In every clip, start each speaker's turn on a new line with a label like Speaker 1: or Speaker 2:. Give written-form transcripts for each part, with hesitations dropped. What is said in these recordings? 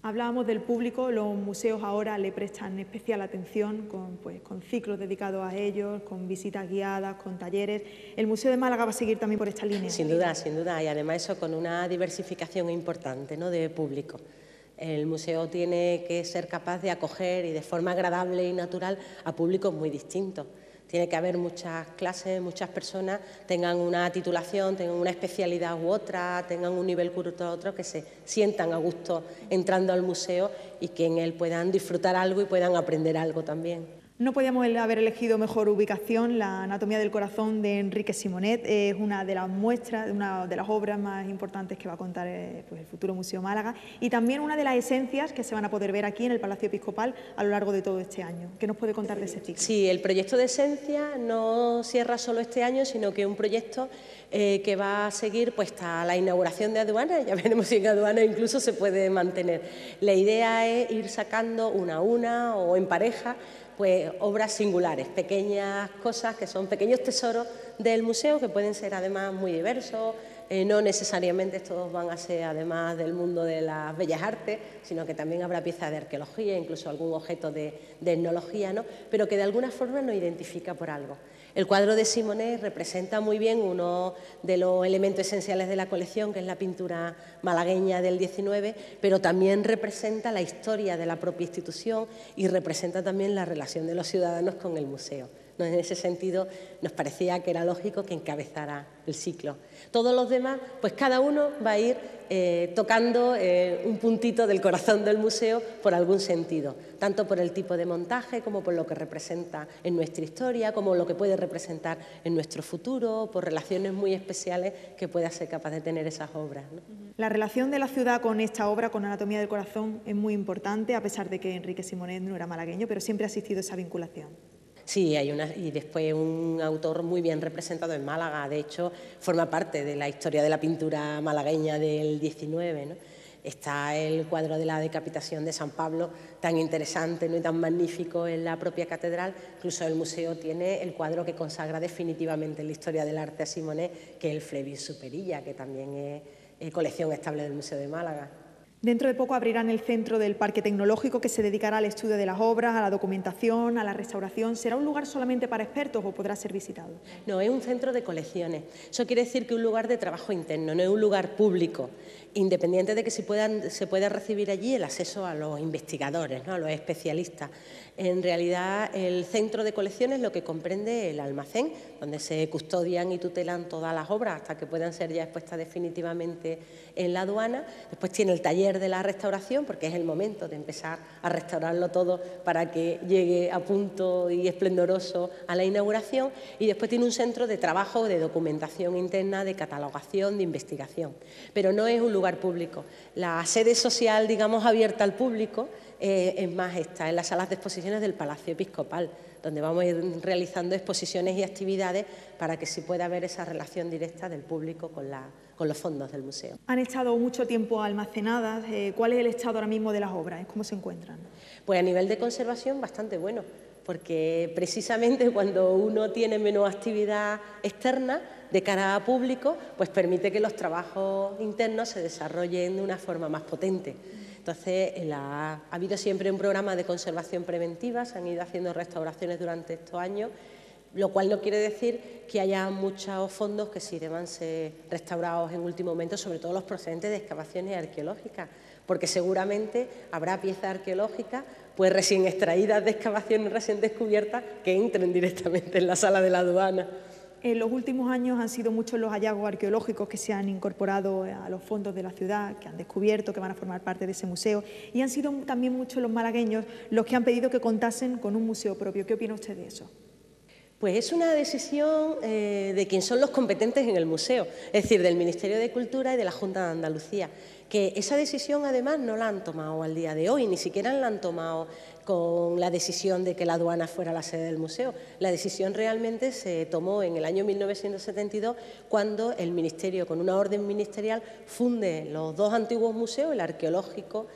Speaker 1: Hablábamos del público, los museos ahora le prestan especial atención con ciclos dedicados a ellos, con visitas guiadas, con talleres. ¿El Museo de Málaga va a seguir también por esta línea?
Speaker 2: Sin duda, y además eso con una diversificación importante, ¿no?, de público. El museo tiene que ser capaz de acoger y de forma agradable y natural a públicos muy distintos. Tiene que haber muchas clases, muchas personas tengan una titulación, tengan una especialidad u otra, tengan un nivel cultural u otro, que se sientan a gusto entrando al museo y que en él puedan disfrutar algo y puedan aprender algo también.
Speaker 1: No podíamos haber elegido mejor ubicación. La Anatomía del Corazón de Enrique Simonet es una de las muestras, una de las obras más importantes que va a contar el futuro Museo Málaga, y también una de las esencias que se van a poder ver aquí en el Palacio Episcopal a lo largo de todo este año. ¿Qué nos puede contar de ese ciclo?
Speaker 2: Sí, el proyecto de Esencia no cierra solo este año, sino que es un proyecto que va a seguir pues hasta la inauguración de Aduana. Ya veremos si en Aduana incluso se puede mantener. La idea es ir sacando una a una o en pareja pues obras singulares, pequeñas cosas que son pequeños tesoros del museo, que pueden ser además muy diversos. No necesariamente todos van a ser además del mundo de las bellas artes, sino que también habrá piezas de arqueología, incluso algún objeto de etnología, ¿no?, pero que de alguna forma nos identifica por algo. El cuadro de Simonet representa muy bien uno de los elementos esenciales de la colección, que es la pintura malagueña del 19, pero también representa la historia de la propia institución y representa también la relación de los ciudadanos con el museo. En ese sentido, nos parecía que era lógico que encabezara el ciclo. Todos los demás, pues cada uno va a ir tocando un puntito del corazón del museo por algún sentido, tanto por el tipo de montaje como por lo que representa en nuestra historia, como lo que puede representar en nuestro futuro, por relaciones muy especiales que pueda ser capaz de tener esas obras, ¿no?
Speaker 1: La relación de la ciudad con esta obra, con Anatomía del Corazón, es muy importante, a pesar de que Enrique Simonet no era malagueño, pero siempre ha existido esa vinculación.
Speaker 2: Sí, y después un autor muy bien representado en Málaga. De hecho, forma parte de la historia de la pintura malagueña del 19, ¿no? Está el cuadro de la decapitación de San Pablo, tan interesante, ¿no?, y tan magnífico en la propia catedral. Incluso el museo tiene el cuadro que consagra definitivamente en la historia del arte a Simonet, que es el Flevis Superilla, que también es colección estable del Museo de Málaga.
Speaker 1: Dentro de poco abrirán el centro del Parque Tecnológico, que se dedicará al estudio de las obras, a la documentación, a la restauración. ¿Será un lugar solamente para expertos o podrá ser visitado?
Speaker 2: No, es un centro de colecciones. Eso quiere decir que es un lugar de trabajo interno, no es un lugar público, independiente de que se pueda recibir allí el acceso a los investigadores, ¿no?, a los especialistas. En realidad, el centro de colecciones lo que comprende el almacén, donde se custodian y tutelan todas las obras hasta que puedan ser ya expuestas definitivamente en la aduana. Después tiene el taller de la restauración, porque es el momento de empezar a restaurarlo todo para que llegue a punto y esplendoroso a la inauguración. Y después tiene un centro de trabajo, de documentación interna, de catalogación, de investigación. Pero no es un lugar público. La sede social, digamos, abierta al público, es más, está en las salas de exposiciones del Palacio Episcopal, donde vamos a ir realizando exposiciones y actividades para que se pueda ver esa relación directa del público con los fondos del museo.
Speaker 1: Han estado mucho tiempo almacenadas. ¿Cuál es el estado ahora mismo de las obras? ¿Cómo se encuentran?
Speaker 2: Pues a nivel de conservación bastante bueno, porque precisamente cuando uno tiene menos actividad externa de cara a público, pues permite que los trabajos internos se desarrollen de una forma más potente. Entonces, ha habido siempre un programa de conservación preventiva, se han ido haciendo restauraciones durante estos años, lo cual no quiere decir que haya muchos fondos que sí deban ser restaurados en último momento, sobre todo los procedentes de excavaciones arqueológicas, porque seguramente habrá piezas arqueológicas pues recién extraídas de excavaciones recién descubiertas que entren directamente en la sala de la aduana.
Speaker 1: En los últimos años han sido muchos los hallazgos arqueológicos que se han incorporado a los fondos de la ciudad, que han descubierto, que van a formar parte de ese museo, y han sido también muchos los malagueños los que han pedido que contasen con un museo propio. ¿Qué opina usted de eso?
Speaker 2: Pues es una decisión de quien son los competentes en el museo, es decir, del Ministerio de Cultura y de la Junta de Andalucía, que esa decisión además no la han tomado al día de hoy, ni siquiera la han tomado con la decisión de que la aduana fuera la sede del museo. La decisión realmente se tomó en el año 1972, cuando el Ministerio, con una orden ministerial, funde los dos antiguos museos, el arqueológico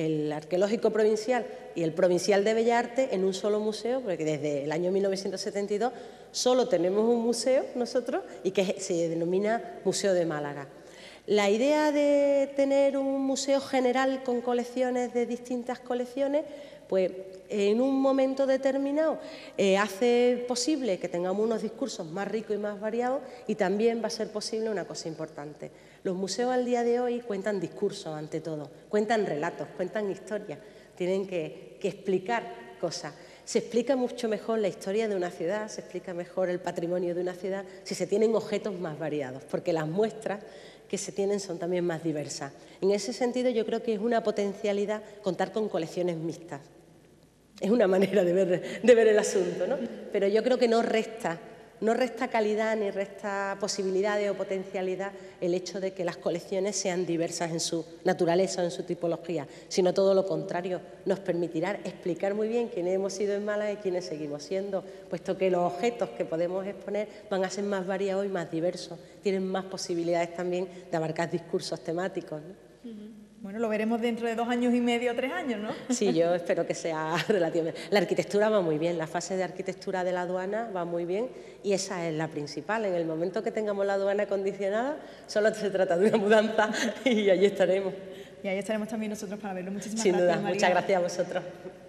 Speaker 2: provincial y el provincial de Bellas Artes, en un solo museo, porque desde el año 1972 solo tenemos un museo nosotros y que se denomina Museo de Málaga. La idea de tener un museo general con colecciones de distintas colecciones, pues en un momento determinado hace posible que tengamos unos discursos más ricos y más variados, y también va a ser posible una cosa importante. Los museos al día de hoy cuentan discursos ante todo, cuentan relatos, cuentan historias, tienen que explicar cosas. Se explica mucho mejor la historia de una ciudad, se explica mejor el patrimonio de una ciudad si se tienen objetos más variados, porque las muestras que se tienen son también más diversas. En ese sentido, yo creo que es una potencialidad contar con colecciones mixtas. Es una manera de ver el asunto, ¿no? Pero yo creo que no resta calidad ni resta posibilidades o potencialidad el hecho de que las colecciones sean diversas en su naturaleza o en su tipología, sino todo lo contrario, nos permitirá explicar muy bien quiénes hemos sido en Málaga y quiénes seguimos siendo, puesto que los objetos que podemos exponer van a ser más variados y más diversos, tienen más posibilidades también de abarcar discursos temáticos, ¿no?
Speaker 1: Bueno, lo veremos dentro de 2 años y medio, 3 años, ¿no?
Speaker 2: Sí, yo espero que sea relativamente. La arquitectura va muy bien, la fase de arquitectura de la aduana va muy bien y esa es la principal. En el momento que tengamos la aduana acondicionada, solo se trata de una mudanza y allí estaremos.
Speaker 1: Y ahí estaremos también nosotros para verlo. Muchísimas
Speaker 2: gracias,
Speaker 1: gracias, María.
Speaker 2: Muchas gracias a vosotros.